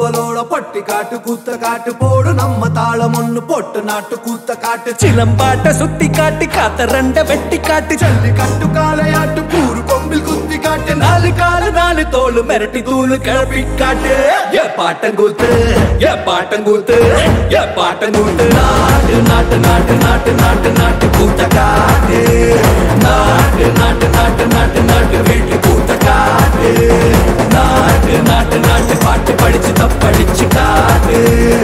பூவலோட பட்டி காட்டு கூத்த காட்டு போடு நம்ம தாளம் ஒண்ணு போட்டு நாட்டு கூத்த காட்டு சிலம்பாட்ட சுத்தி காட்டு காத்த ரெண்ட வெட்டி காட்டு ஜல்லி கட்டு காளையாட்டு கூறு கொம்பில் குத்தி காட்டு நாலு காலு நாலு தோளு மிரட்டி தூளு கிளப்பி காட்டு ஏ பாட்டங்கூத்து ஏ பாட்டங்கூத்து ஏ பாட்டங்கூத்து நாட்டு நாட்டு நாட்டு நாட்டு நாட்டு நாட்டு கூத்த காட்டு நாட்டு நாட்டு நாட்டு நாட்டு நாட்டு வீட்டு கூத்த காட்டு நாட்டு நாட்டு நாட்டு பாட்டு படிச்சு தப்படிச்சு காட்டு